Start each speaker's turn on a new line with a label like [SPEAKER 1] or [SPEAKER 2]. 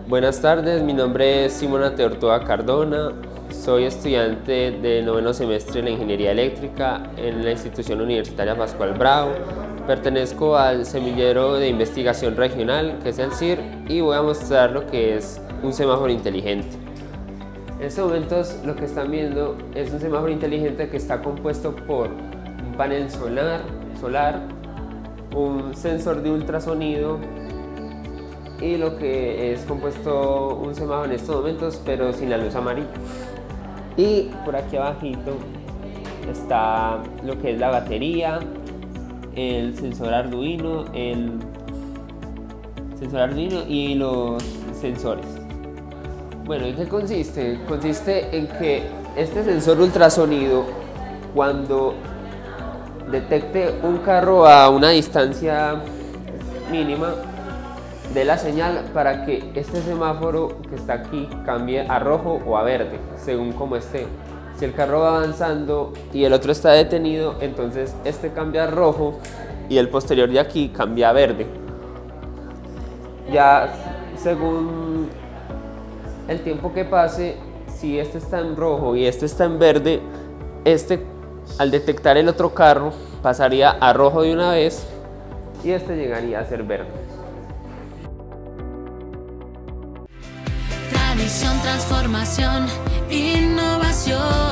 [SPEAKER 1] Buenas tardes, mi nombre es Simona Teortoa Cardona, soy estudiante de noveno semestre de la Ingeniería Eléctrica en la institución universitaria Pascual Bravo. Pertenezco al semillero de investigación regional, que es el CIR, y voy a mostrar lo que es un semáforo inteligente. En estos momentos lo que están viendo es un semáforo inteligente que está compuesto por un panel solar, un sensor de ultrasonido y lo que es compuesto un semáforo en estos momentos, pero sin la luz amarilla. Y por aquí abajito está lo que es la batería, el sensor Arduino y los sensores. Bueno, ¿en qué consiste? Consiste en que este sensor ultrasonido, cuando detecte un carro a una distancia mínima, dé la señal para que este semáforo que está aquí cambie a rojo o a verde, según como esté. Si el carro va avanzando y el otro está detenido, entonces este cambia a rojo y el posterior de aquí cambia a verde. Ya según el tiempo que pase, si este está en rojo y este está en verde, este al detectar el otro carro pasaría a rojo de una vez y este llegaría a ser verde.
[SPEAKER 2] Tradición, transformación, innovación.